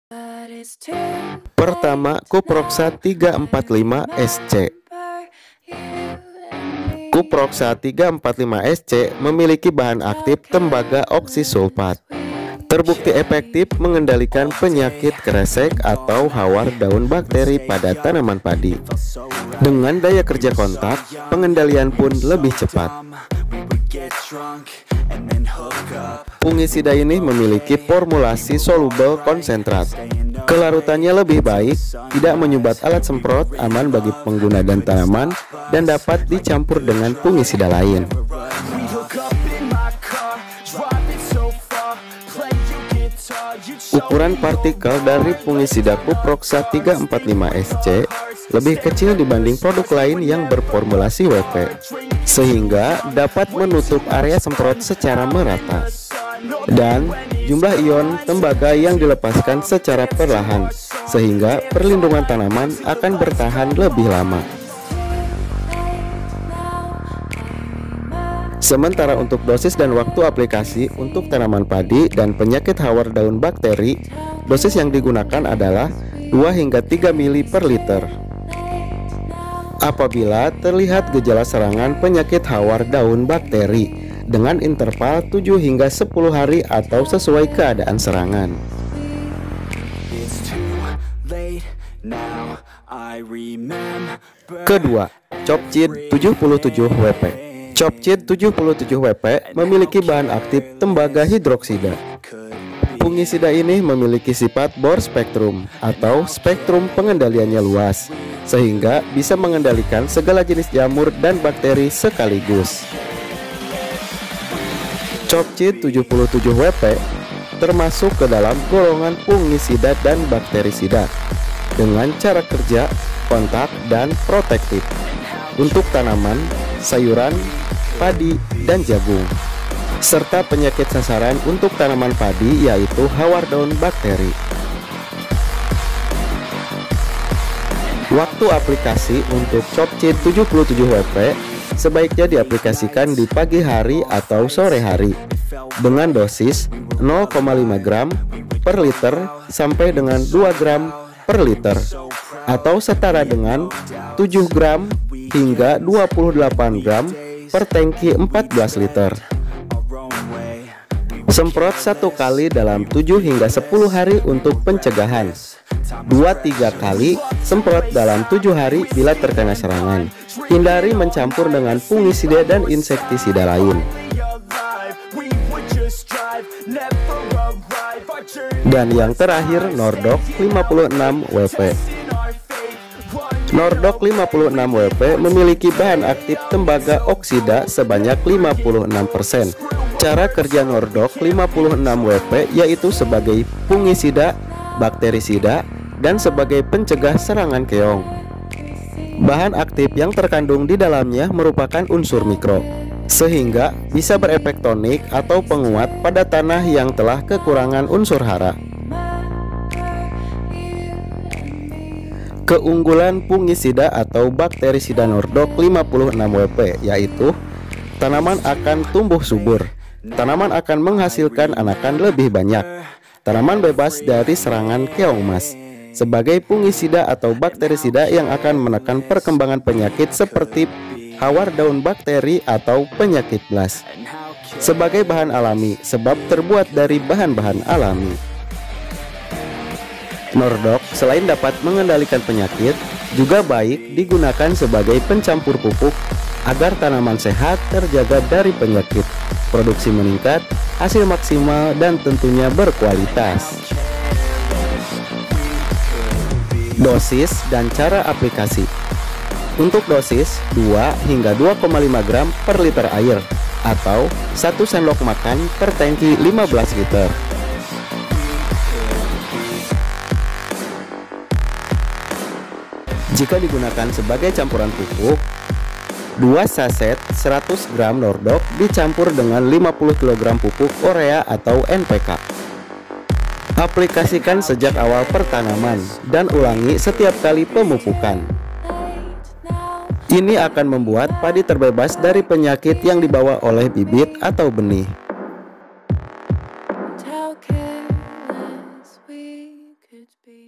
Pertama, Kuproxa 345 SC. Kuproxa 345 SC memiliki bahan aktif tembaga oksisulfat. Terbukti efektif mengendalikan penyakit kresek atau hawar daun bakteri pada tanaman padi. Dengan daya kerja kontak, pengendalian pun lebih cepat. Fungisida ini memiliki formulasi soluble konsentrat. Kelarutannya lebih baik, tidak menyumbat alat semprot, aman bagi pengguna dan tanaman, dan dapat dicampur dengan fungisida lain. Ukuran partikel dari fungisida Kuproxa 345 SC lebih kecil dibanding produk lain yang berformulasi WP, sehingga dapat menutup area semprot secara merata. Dan jumlah ion tembaga yang dilepaskan secara perlahan, sehingga perlindungan tanaman akan bertahan lebih lama. Sementara untuk dosis dan waktu aplikasi untuk tanaman padi dan penyakit hawar daun bakteri, dosis yang digunakan adalah 2 hingga 3 mili per liter. Apabila terlihat gejala serangan penyakit hawar daun bakteri dengan interval 7 hingga 10 hari atau sesuai keadaan serangan. Kedua, Copcid 77 WP. Copcid 77 WP memiliki bahan aktif tembaga hidroksida. Fungisida ini memiliki sifat broad spektrum atau spektrum pengendaliannya luas, sehingga bisa mengendalikan segala jenis jamur dan bakteri sekaligus. Copcid 77 WP termasuk ke dalam golongan fungisida dan bakterisida dengan cara kerja, kontak, dan protektif untuk tanaman, sayuran, padi, dan jagung, serta penyakit sasaran untuk tanaman padi yaitu hawar daun bakteri. Waktu aplikasi untuk Copcid 77 WP sebaiknya diaplikasikan di pagi hari atau sore hari dengan dosis 0,5 gram per liter sampai dengan 2 gram per liter atau setara dengan 7 gram hingga 28 gram per tangki 14 liter. Semprot 1 kali dalam 7 hingga 10 hari untuk pencegahan, 2-3 kali semprot dalam 7 hari bila terkena serangan. Hindari mencampur dengan fungisida dan insektisida lain. Dan yang terakhir, Nordok 56 WP. Nordok 56 WP memiliki bahan aktif tembaga oksida sebanyak 56%. Cara kerja Nordok 56 WP yaitu sebagai fungisida, bakterisida, dan sebagai pencegah serangan keong. Bahan aktif yang terkandung di dalamnya merupakan unsur mikro, sehingga bisa berefek tonik atau penguat pada tanah yang telah kekurangan unsur hara. Keunggulan fungisida atau bakterisida Nordok 56 WP yaitu tanaman akan tumbuh subur, tanaman akan menghasilkan anakan lebih banyak, tanaman bebas dari serangan keong emas. Sebagai fungisida atau bakterisida yang akan menekan perkembangan penyakit seperti hawar daun bakteri atau penyakit blast. Sebagai bahan alami sebab terbuat dari bahan-bahan alami. Nordok selain dapat mengendalikan penyakit, juga baik digunakan sebagai pencampur pupuk agar tanaman sehat, terjaga dari penyakit, produksi meningkat, hasil maksimal, dan tentunya berkualitas. Dosis dan cara aplikasi. Untuk dosis 2 hingga 2,5 gram per liter air atau 1 sendok makan per tangki 15 liter. Jika digunakan sebagai campuran pupuk, 2 saset 100 gram Nordok dicampur dengan 50 kg pupuk urea atau NPK. Aplikasikan sejak awal pertanaman dan ulangi setiap kali pemupukan. Ini akan membuat padi terbebas dari penyakit yang dibawa oleh bibit atau benih. words be